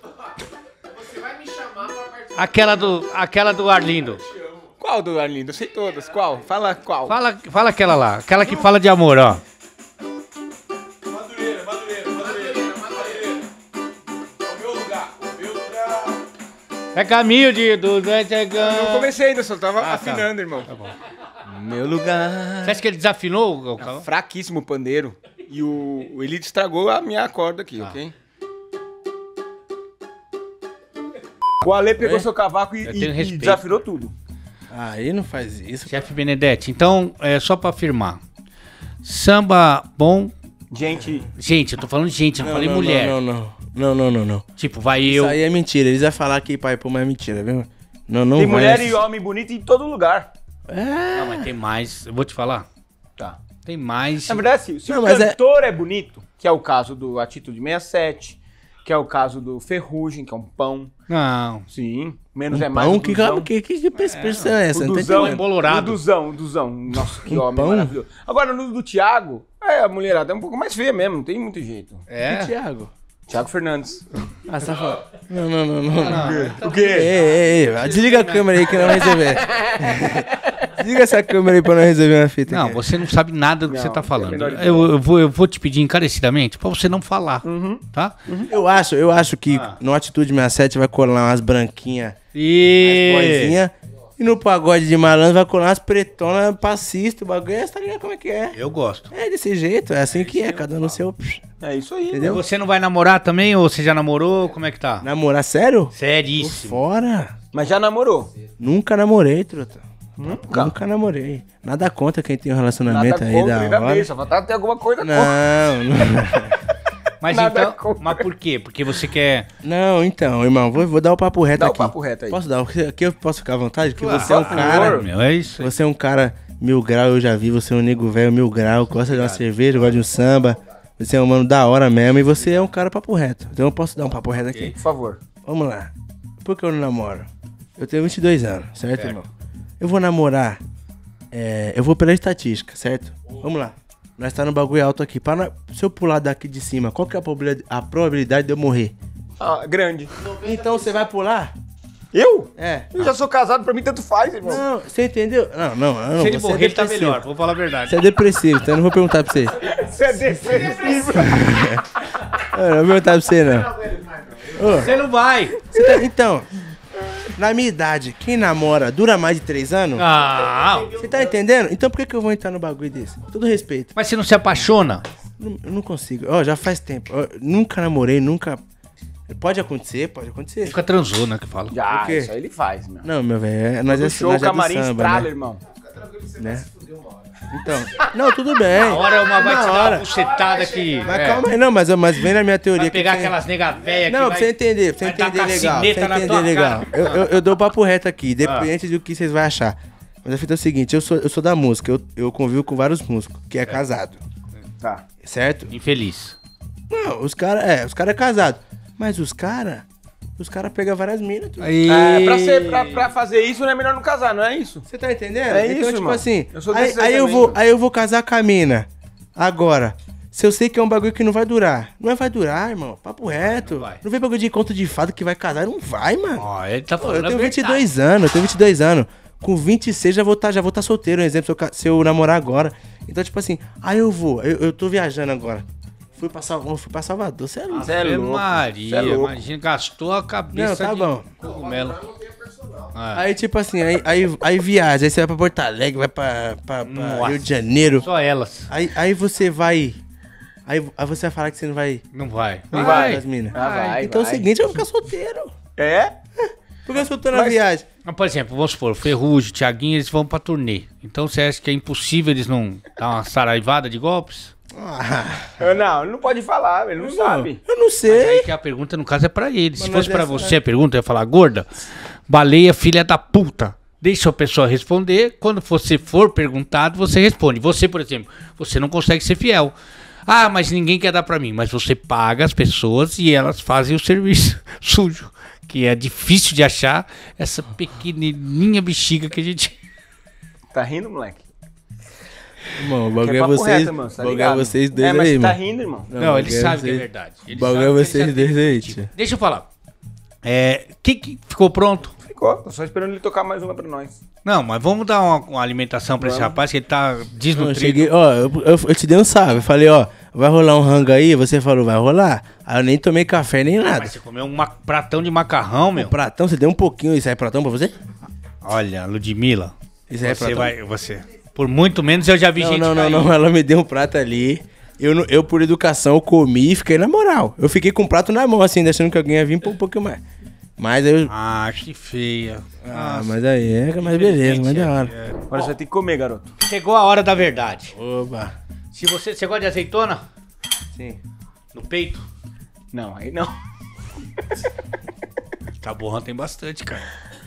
Aquela do, aquela do Arlindo. Qual do Arlindo? Eu sei todas. Qual? Fala qual. Fala, fala aquela lá, aquela que fala de amor, ó. Madureira, Madureira, Madureira, Madureira. É o meu lugar, o meu lugar. É caminho de do do- Eu não comecei ainda, só tava Ah, tá. afinando, irmão. Meu lugar. Você acha que ele desafinou? o- Fraquíssimo o pandeiro. E o, o Elite estragou a minha corda aqui, Ah. ok? O Ale pegou seu cavaco e, Eu e- tenho e respeito. desafinou tudo. Aí não faz isso. Chefe Benedetti, então, é só pra afirmar. Samba bom. Gente, Gente, eu tô falando gente, eu não, Não, falei não, mulher. Não, não, não. Não, não, não, não. Tipo, vai Isso eu. aí é mentira. Eles vão falar que pai pô, mas é mentira, viu? Não, não tem vai mulher nessa- e homem bonito em todo lugar. Não, mas tem mais. Eu vou te falar. Tá. Tem mais. Na verdade, se, se Não, o mas é- cantor é... bonito, que é o caso do Atitude sessenta e sete, Que é o caso do Ferrugem, que é um pão. Não. Sim. Menos Um é mais. pão? o Que, Duzão. que, que, que expressão é essa? O Não tô Duzão, entendendo. embolorado. O Duzão, o Duzão. Nossa, que Um homem pão? maravilhoso. Agora, no do Thiago, é, a mulherada é um pouco mais feia mesmo, não tem muito jeito. É? Thiago. Thiago Fernandes. Ah, você tá falando. Não, não, não, não. não. O quê? Ei, ei, ei, desliga a câmera aí que não vai receber. Desliga essa câmera aí pra não receber uma fita. Não, aqui. você não sabe nada do que Não, você tá não falando. tenho a menor Eu, eu, vou, eu vou te pedir encarecidamente pra você não falar, tá? Eu acho, eu acho que Ah. no Atitude sessenta e sete vai colar umas branquinhas, E... boizinha. E no Pagode de Malandro vai colar umas pretonas passistas. O bagulho é, tá ligado como é que é? Eu gosto. É desse jeito, é assim que é, cada um no seu. É isso aí. Entendeu? Você não vai namorar também ou você já namorou? Como é que tá? Namorar sério? Tô Seríssimo. fora. Mas já namorou? Nunca namorei, truta. Nunca. Nunca namorei. Nada contra quem tem um relacionamento Nada aí contra, da ainda hora. bem, só faltava ter alguma coisa contra. Não, não. Mas Nada então, contra. mas por quê? Porque você quer... Não, então, irmão, vou, vou dar o papo reto Dá o aqui. papo reto aí. Posso dar? Aqui eu posso ficar à vontade? Porque Claro, você é um por cara. favor. Meu, é isso aí. Você é um cara mil grau, eu já vi. Você é um nego velho mil grau, gosta de uma cerveja, gosta de um samba. Você é um mano da hora mesmo e você é um cara papo reto. Então eu posso dar um papo reto aqui. Por favor. Vamos lá. Por que eu não namoro? Eu tenho vinte e dois anos, certo, irmão? Eu vou namorar. é, eu vou pela estatística, certo? Vamos lá. Nós tá no bagulho alto aqui. Pra na- se eu pular daqui de cima, qual que é a probabilidade, a probabilidade de eu morrer? Ah, grande. Então você vai pular? Eu? É. Eu já sou casado, pra mim tanto faz, irmão. Não, você entendeu? Não, não, não. Se ele você é morrer, ele tá depressivo. melhor. Vou falar a verdade. Você é depressivo, então eu não vou perguntar pra você. Você é depressivo. Eu não vou perguntar pra você, não. Você não vai. Você tá- então, na minha idade, quem namora dura mais de três anos? Ah, Você tá entendendo? Então por que, que eu vou entrar no bagulho desse? Com todo respeito. mas você não se apaixona? Não- Eu não consigo. Ó, já faz tempo. Ó, nunca namorei, nunca. Pode acontecer, pode acontecer. Nunca transou, né, que fala. Já, Por quê? isso aí ele faz, meu. Não, meu velho, é- nós é, No show, nós é do camarim samba, estrala, né? irmão. né? Então, não, tudo bem. A hora uma vai Na te dar hora. uma bucetada que... Mas é, calma aí, não, mas, mas vem na minha teoria. vai que pegar tem- aquelas nega velha que Não, vai... pra você entender, pra você vai dar entender legal. Pra cacineta você na entender tua legal. cara. Eu, eu, eu dou o papo reto aqui, independente do que vocês vão achar. Mas a fita é o seguinte, eu sou, eu sou da música, eu, eu convivo com vários músicos, que é casado, Tá. certo? Infeliz. Não, os caras, é, os caras é casado. Mas os caras, os caras pegam várias minas. tudo. É, pra, ser, pra, pra fazer isso, não é melhor não casar, não é isso? Você tá entendendo? É então, isso, tipo irmão. assim, Eu sou aí, desse aí eu também, vou, mano. aí eu vou casar com a mina. Agora, se eu sei que é um bagulho que não vai durar, não vai durar, irmão. Papo reto. Não Não, vai. vem bagulho de conto de fada que vai casar, não vai, mano. Ó, ele tá Pô, falando eu tenho a vinte e verdade. dois anos, eu tenho vinte e dois anos. Com vinte e seis já vou estar já vou tá solteiro, um exemplo, se eu, ca- se eu namorar agora. Então, tipo assim, aí eu vou, eu, eu tô viajando agora. Fui pra, Sal, fui pra Salvador, você é louco. Cê é Ave louco. Maria, Cê é louco. imagina, gastou a cabeça Não, tá de bom. cogumelo. Ah, Aí, tipo assim, aí, aí, aí viaja, aí você vai pra Porto Alegre, vai pra, pra, pra Nossa. Rio de Janeiro. só elas. Aí, aí você vai. Aí, aí você vai falar que você não vai. Não vai. Não vai. vai, as minas. Ah, vai, então é o vai. seguinte, eu vou ficar solteiro. É? Porque eu sou tô na Mas- viagem. Mas, por exemplo, vamos supor, o Ferrugem, o Thiaguinho, eles vão pra turnê. Então você acha que é impossível eles não dar uma saraivada de golpes? Ah, Eu não, ele não pode falar, ele não sabe. eu não Aí sei. que a pergunta, no caso, é pra eles. Mas Se nós fosse pra essa- você a pergunta, eu ia falar, gorda, baleia, filha da puta. Deixa a pessoa responder. Quando você for perguntado, você responde. Você, por exemplo, você não consegue ser fiel. Ah, mas ninguém quer dar pra mim. Mas você paga as pessoas e elas fazem o serviço sujo. Que é difícil de achar essa pequenininha bexiga que a gente... Tá rindo, moleque? Irmão, o Que bagulho é papo vocês. reto, mano, O tá bagulho é ligado? vocês dois É, mas aí, você tá mano. rindo, irmão. Não, o eles bagulho é sabem que é vocês- verdade. O Eles bagulho é sabem que vocês eles dois já- aí, tio. Deixa eu falar. É, que, que ficou pronto? Ficou, tô só esperando ele tocar mais uma pra nós. Não, mas vamos dar uma, uma alimentação pra esse Vamos. rapaz que ele tá Eu desnutrido. cheguei, ó, eu, eu, eu te dei um salve. Eu falei, ó, vai rolar um rango aí? Você falou, vai rolar. Aí eu nem tomei café nem nada. Mas você comeu um ma- pratão de macarrão, meu. Um pratão, você deu um pouquinho. Isso aí é pratão pra você? Olha, Ludmilla, Isso aí é você pratão? vai, você. Por muito menos eu já vi Não, gente não, não, cair. não. Ela me deu um prato ali. Eu, não- eu, por educação, eu comi e fiquei na moral. Eu fiquei com o prato na mão, assim, deixando que alguém ia vir por um pouquinho mais. Mas eu. Ah, que feia. Ah, Nossa, mas aí é, mas beleza, mas da hora. é. Agora você vai ter que comer, garoto. Chegou a hora da verdade. Oba. Se você, você gosta de azeitona Sim. no peito? Não, aí não. Taborrão tem bastante, cara.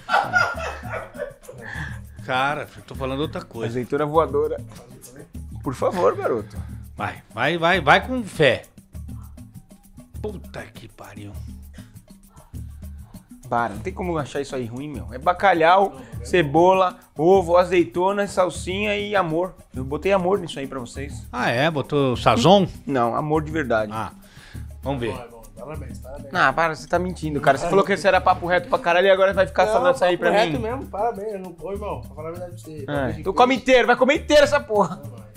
Cara, eu tô falando outra coisa. Azeitona voadora. Por favor, garoto. Vai, vai, vai, vai com fé. Puta que pariu. Para, não tem como achar isso aí ruim, meu. É bacalhau, cebola, ovo, azeitona, salsinha e amor. Eu botei amor nisso aí pra vocês. Ah, é? Botou sazon? Não, amor de verdade. Ah, vamos ver. Parabéns, parabéns. Não, para, você tá mentindo, cara. Você falou que esse era papo reto pra caralho e agora vai ficar falando isso aí pra reto mim. mesmo, parabéns. Eu não... Ô, irmão, pra falar a verdade pra você. É, tu come inteiro, vai comer inteiro essa porra.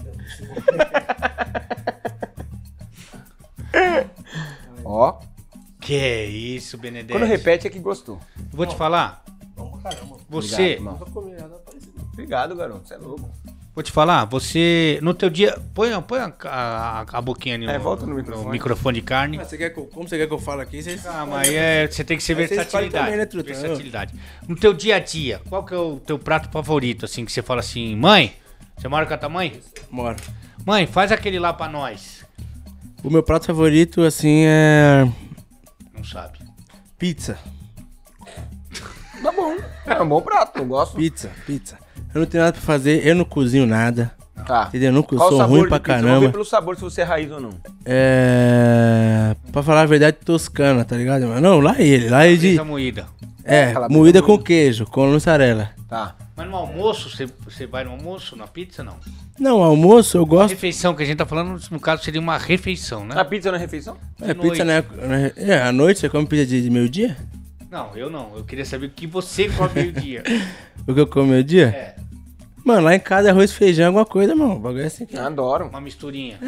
Ó, Que é isso, Benedetti. quando repete é que gostou. Eu vou te falar, Bom pra caramba. você... Obrigado, irmão. Nunca comi nada parecido. Obrigado, garoto. Você é louco. Vou te falar, você... No teu dia... Põe, põe a, a, a boquinha ali É, volta no microfone. microfone de carne. Ah, você quer que eu... Como você quer que eu fale aqui? Vocês... Ah, mas é, você tem que ser Aí vocês falam versatilidade. também, né, truta? versatilidade. No teu dia a dia, qual que é o teu prato favorito, assim, que você fala assim, mãe, você mora com a tua mãe? Bora. Mãe, faz aquele lá pra nós. O meu prato favorito, assim, é... Não sabe. Pizza. Tá bom. É um bom prato, eu gosto. Pizza, pizza. Eu não tenho nada pra fazer, eu não cozinho nada. Tá. Entendeu? Eu não Qual o sou sabor ruim pra de pizza? Vamos caramba. ver pelo sabor se você é raiz ou não. É... Pra falar a verdade, toscana, tá ligado? Mas não, lá ele, lá ele de... Pizza moída. É, aquela moída pizza com queijo, com mussarela. Tá. Mas no almoço, você, você vai no almoço, na pizza, não? Não, almoço eu gosto... Refeição que a gente tá falando, no caso, seria uma refeição, né? A pizza na refeição? É, de pizza, noite. né? É, à noite você come pizza de, de meio-dia? Não, eu não. Eu queria saber o que você come meio-dia. O que eu como meio-dia? É, Mano, lá em casa é arroz, feijão, alguma coisa, mano. O bagulho é assim. Adoro. uma misturinha.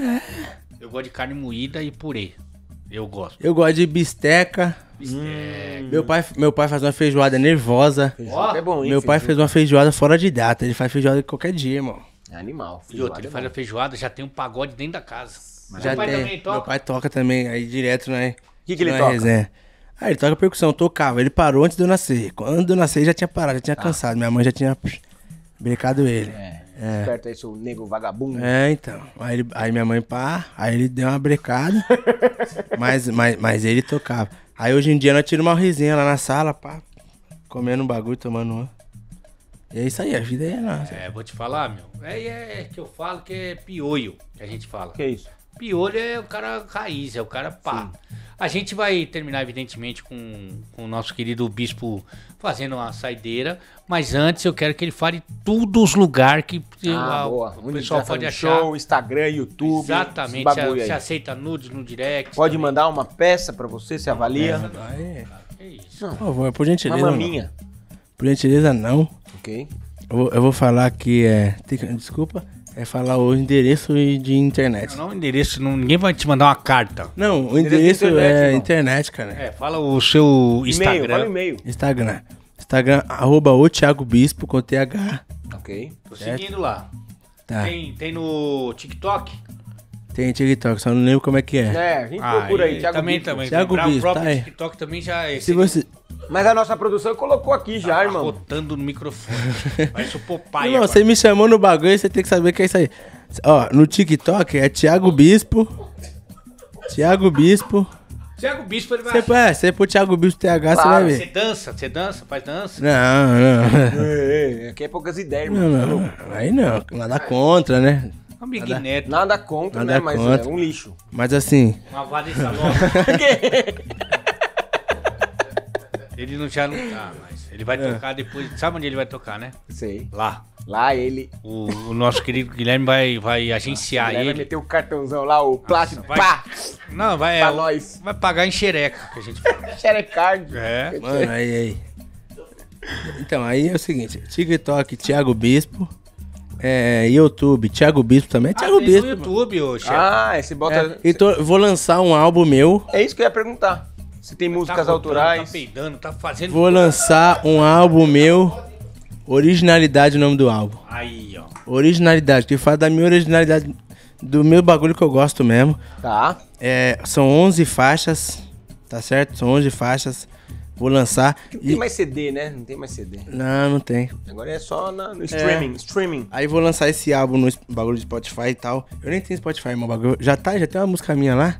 Eu gosto de carne moída e purê. Eu gosto. Eu gosto de bisteca. Bisteca. Meu pai, meu pai faz uma feijoada nervosa. Ó, é bom, hein? Meu pai filho? fez uma feijoada fora de data. Ele faz feijoada qualquer dia, irmão. É animal. E outra, ele feijoada é faz a bom. feijoada, já tem um pagode dentro da casa. Mas Já meu pai tem. também toca. Meu pai toca também, aí direto, né? O que, que ele na toca? resenha. Ah, ele toca percussão, tocava. Ele parou antes de eu nascer. Quando eu nascer, ele já tinha parado, já tinha cansado. Minha mãe já tinha psh, brecado ele. É. É. Esperto aí, seu nego vagabundo. É, então. Aí, ele- aí minha mãe, pá, aí ele deu uma brecada. mas, mas, mas ele tocava. Aí hoje em dia nós tiramos uma resenha lá na sala, pá, comendo um bagulho, tomando uma. E é isso aí, a vida é nossa. É, vou te falar, meu. É, é que eu falo que é piolho, que a gente fala. Que isso? Piolho é o cara raiz, é o cara pá. A gente vai terminar, evidentemente, com, com o nosso querido bispo fazendo uma saideira, mas antes eu quero que ele fale tudo os lugares que Ah, a- boa. o Onde pessoal tá pode fazendo achar. Show, Instagram, YouTube. Exatamente, esse se, bagulho se aí. aceita nudes no direct. Pode também. mandar uma peça pra você, se avalia. Aí, É isso. por favor, por Uma gentileza. não. maminha. Por gentileza, não. Ok. Eu vou, eu vou falar que é. tem que- desculpa, é falar o endereço de internet. Não, o endereço, não, ninguém vai te mandar uma carta. Não, o Endereço endereço de internet, é irmão. internet, cara. É, fala o seu E-mail, fala o Instagram. e-mail. Instagram. Instagram, arroba o Thiago Bispo com T H. Ok. Tô seguindo lá. Tá. Tem, tem no TikTok? Tem TikTok, só não lembro como é que é. É, a gente procura aí, e Thiago também, Bispo. também. Thiago Lembrar o Bispo, próprio tá aí. TikTok também já é. Se você. Mas a nossa produção colocou aqui já, irmão. Botando no microfone. Parece o Popeye. Irmão, agora. você me chamou no bagulho, você tem que saber que é isso aí. Ó, no TikTok é Thiago Bispo. Thiago Bispo. Thiago Bispo, ele vai Você, achar. é, você pôr Thiago Bispo T H, Claro, você vai Você ver. dança, você dança, faz dança. Não, não. É, é, aqui é poucas ideias, Não, irmão. não. Aí não. Nada contra, né? Um Miguel Neto, Nada contra, Nada né? Mas contra. é um lixo. Mas assim, uma Vanessa Lopes. Ele não já não tá, mas ele vai É. tocar depois. Sabe onde ele vai tocar, né? Sei. Lá. Lá ele. O, o nosso querido Guilherme vai, vai agenciar Ele vai ele. meter o cartãozão lá, o plástico. vai- Pá! Não, vai, Pra é, nós. vai pagar em xereca, que a gente fala. Xerecard. É. mano, aí, aí. Então, aí é o seguinte, TikTok, Thiago Bispo. É, YouTube, Thiago Bispo também. É Thiago Ah, tem Bispo. no YouTube, ô chefe. Ah, esse bota. É, então, vou lançar um álbum meu. É isso que eu ia perguntar. Se tem músicas Tá autorais. Tá peidando, tá fazendo. Vou lançar um álbum meu. Originalidade é o nome do álbum. Aí, ó. Originalidade, que fala da minha originalidade, do meu bagulho que eu gosto mesmo. Tá. É, são onze faixas, tá certo? São onze faixas. Vou lançar. Não E... tem mais C D, né? Não tem mais C D. Não, não tem. Agora é só na- no streaming. Streaming. Aí vou lançar esse álbum no es- bagulho de Spotify e tal. Eu nem tenho Spotify, meu bagulho. Já tá, já tem uma música minha lá.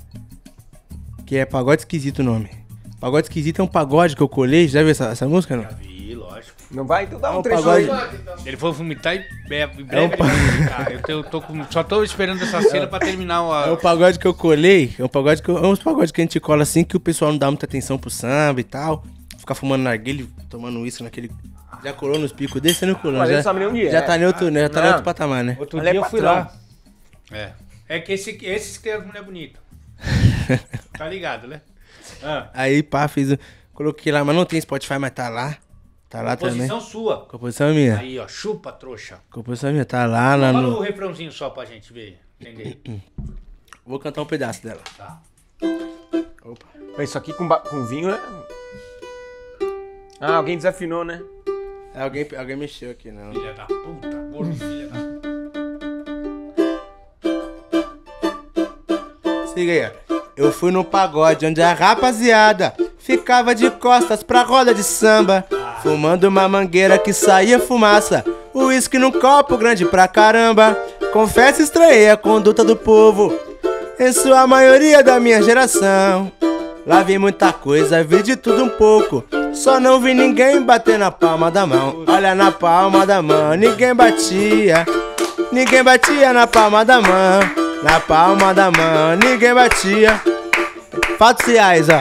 Que é Pagode Esquisito o nome. Pagode Esquisito é um pagode que eu colei. Já viu essa, essa música, não? Vi, lógico. Lógico. Não vai? Então dá É um um trecho aí. pagode. Ele foi vomitar e bebe, em É breve um ele vai vomitar. Eu, tô, eu tô com- só tô esperando essa cena pra terminar o... É um pagode que eu colei, é um pagode que eu, é uns pagodes que a gente cola assim, que o pessoal não dá muita atenção pro samba e tal. Ficar fumando narguilho, tomando uísque naquele... Já colou nos picos desse, você não colou, Olha, já, não sabe nem onde é. já tá em outro, né? Já tá em Não. outro patamar, né? Outro Ela é dia eu fui patrão. lá. É. É que esse, esses que tem as mulheres bonitas. Tá ligado, né? Ah, Aí, pá, fiz... o- Coloquei lá, mas não tem Spotify, mas tá lá. Tá lá também. posição sua. Composição minha. Aí, ó, chupa, trouxa. Composição minha, tá lá, lá Fala no... o refrãozinho só pra gente ver. Entender. Vou cantar um pedaço dela. Tá. Opa. Mas isso aqui com, ba- com vinho é... Ah, alguém desafinou, né? É, alguém, alguém mexeu aqui, não. Filha da puta, gordo, filha da puta. Siga aí, ó. Eu fui no pagode onde a rapaziada ficava de costas pra roda de samba, fumando uma mangueira que saía fumaça, uísque num copo grande pra caramba. Confesso, estranhei a conduta do povo, em sua maioria da minha geração. Lá vi muita coisa, vi de tudo um pouco, só não vi ninguém bater na palma da mão. Olha na palma da mão, ninguém batia, ninguém batia na palma da mão. Na palma da mão, ninguém batia. Fatos reais, ó.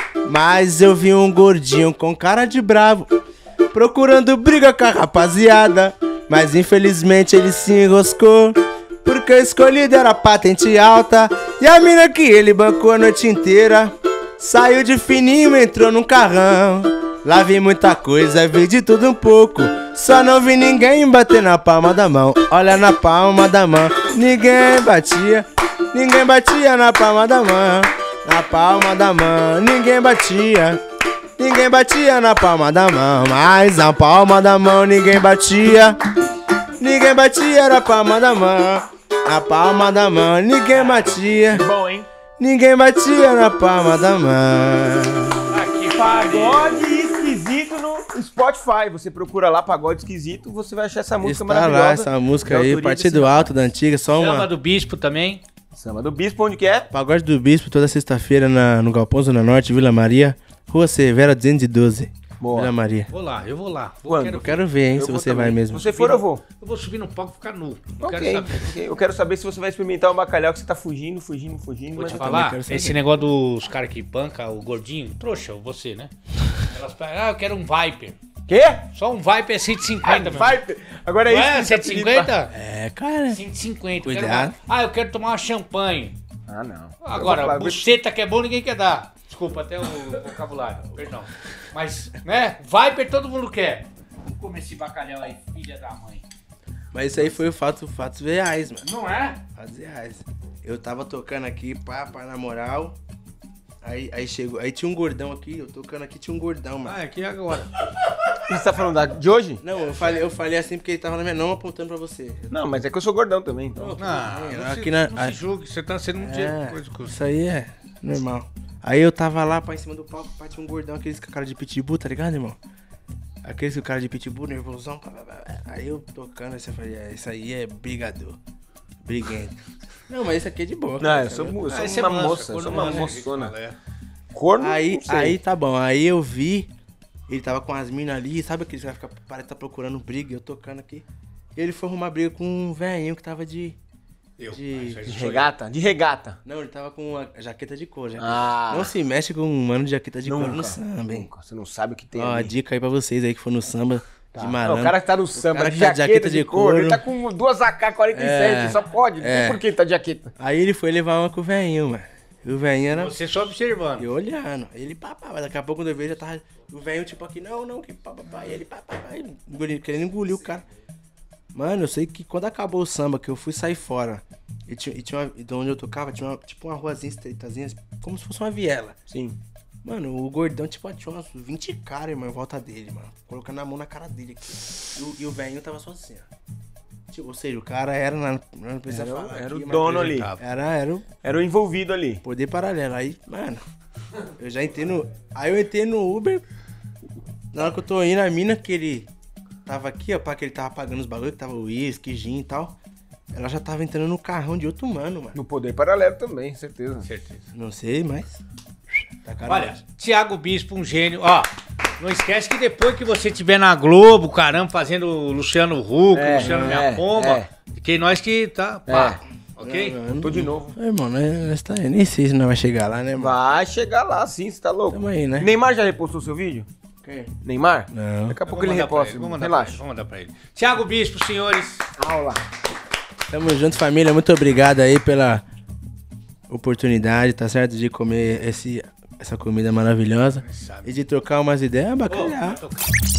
Mas eu vi um gordinho com cara de bravo, procurando briga com a rapaziada. Mas infelizmente ele se enroscou, porque o escolhido era patente alta. E a mina que ele bancou a noite inteira saiu de fininho e entrou num carrão. Lá vi muita coisa, vi de tudo um pouco, só não vi ninguém bater na palma da mão. Olha na palma da mão, ninguém batia, ninguém batia na palma da mão. Na palma da mão, ninguém batia, ninguém batia na palma da mão. Mas na palma da mão ninguém batia, ninguém batia na palma da mão. Na palma da mão ninguém batia, Bom, hein? ninguém batia na palma da mão. Aqui, Pagode esquisito no Spotify. Você procura lá pagode esquisito, você vai achar essa música Está maravilhosa. lá essa música de aí, autoria Partido desse- Alto da Antiga, só Samba uma. do Bispo também. Samba do Bispo, onde que é? Pagode do Bispo toda sexta-feira na- no Galpão Zona Norte, Vila Maria, Rua Severa duzentos e doze. Boa. Vila Maria. Vou lá, eu vou lá. Vou, Quando? Quero, Eu quero ver, hein, Eu se vou você também. vai mesmo. Se você for, eu vou. eu vou subir no palco e ficar nu. Eu Ok, quero saber. ok. Eu quero saber se você vai experimentar o bacalhau que você tá fugindo, fugindo, fugindo. Vou mas te eu falar, quero saber. esse negócio dos caras que banca o gordinho, trouxa, você, né? Elas falam, ah, eu quero um Viper. Quê? Só um Viper é cento e cinquenta, meu. Vai. Agora é Não isso. é que cento e você cinquenta? É, cara. cento e cinquenta. eu quero Cuidado. uma- Ah, eu quero tomar uma champanhe. Ah, não. Agora, Eu vou falar, buceta que é bom, ninguém quer dar. Desculpa, até o vocabulário, perdão. Mas, né, Viper todo mundo quer. Vamos comer esse bacalhau aí, filha da mãe. Mas isso aí foi o fato, fatos reais, mano. Não é? Fatos reais. Eu tava tocando aqui, pá, pá, na moral. Aí, aí chegou, aí tinha um gordão aqui, eu tocando aqui, tinha um gordão, mano. Ah, aqui é agora. Você tá falando da- de hoje? Não, eu falei, eu falei assim porque ele tava na minha mão apontando pra você. Não, mas é que eu sou gordão também, então. Ah, bem, não, aqui se, na- não a- se julgue, você tá sendo um dia É, coisa com isso aí é normal. Aí eu tava lá, pá, em cima do palco, pá, tinha um gordão, aqueles com a cara de pitbull, tá ligado, irmão? Aqueles com a cara de pitbull, nervosão, pá, pá, pá. Aí eu tocando, aí você falei, é, isso aí é brigador. Briguento. Não, mas isso aqui é de boa. Não, cara, eu sou, sabe? eu sou Ah, esse é uma manso, moça, eu corno sou uma manso, moçona. que fala, é. Corno, Aí, não sei. aí tá bom, aí eu vi, ele tava com as minas ali, sabe aqueles que vai ficar, parece que tá procurando briga, eu tocando aqui. E ele foi arrumar briga com um velhinho que tava de... Eu, De- mas aí De sou eu. regata? De regata. Não, ele tava com uma jaqueta de couro. jaqueta- Ah. Não se mexe com um mano de jaqueta de couro Nunca, no samba, hein? nunca. Você não sabe o que tem Ó, a ali. dica aí pra vocês aí que for no samba de Não, malandro. o cara que tá no samba cara de que tá de jaqueta, jaqueta de, de couro, couro. ele tá com duas A K quarenta e sete, É, só pode. Não é. sei por que ele tá de jaqueta. Aí ele foi levar uma com o velhinho, mano. E o velhinho era... Você só observando. Eu olhando. Ele pá, pá, mas daqui a pouco quando eu vejo já tava... O velhinho tipo aqui, não, não, que pá, pá, pá. E ele pá, pá, pá. Ele engolindo, querendo engolir o cara. Mano, eu sei que quando acabou o samba, que eu fui sair fora, e tinha, e tinha uma, de onde eu tocava, tinha uma, tipo uma ruazinha estreitazinha, como se fosse uma viela. Sim. Mano, o gordão, tipo, tinha uns vinte caras, irmão, em volta dele, mano. Colocando a mão na cara dele aqui. E o, e o velhinho tava só assim, ó. Tipo, ou seja, o cara era, na, não precisa Era o- falar era aqui, o mas dono ali. Era, era o Era o envolvido ali. poder paralelo. Aí, mano, eu já entrei no... Aí eu entrei no Uber, na hora que eu tô indo, a mina que ele tava aqui, ó, pá, que ele tava pagando os bagulho, que tava uísque, gin e tal, ela já tava entrando no carrão de outro mano, mano. No poder paralelo também, certeza. Certeza. Não sei, mas... Tá cara Olha, Thiago Bispo, um gênio. Ó, Não esquece que depois que você estiver na Globo, caramba, fazendo o Luciano Huck, É, Luciano Minha é, Pomba, é. que nós que tá, pá, ok? Tô de novo. Irmão, nós, nós tá aí. Nem sei se nós vai chegar lá, né, mano? Vai chegar lá sim, você tá louco? Tamo aí, né? Neymar já repostou seu vídeo? Quem? Neymar? Não. Daqui a pouco Vamos ele mandar pra reposta. ele, vamos mandar pra Relaxa. ele, vamos mandar pra ele. Thiago Bispo, senhores. Aula. Tamo junto, família. Muito obrigado aí pela oportunidade, tá certo? De comer esse, essa comida maravilhosa. E de trocar umas ideias bacana. Ô, vai tocar.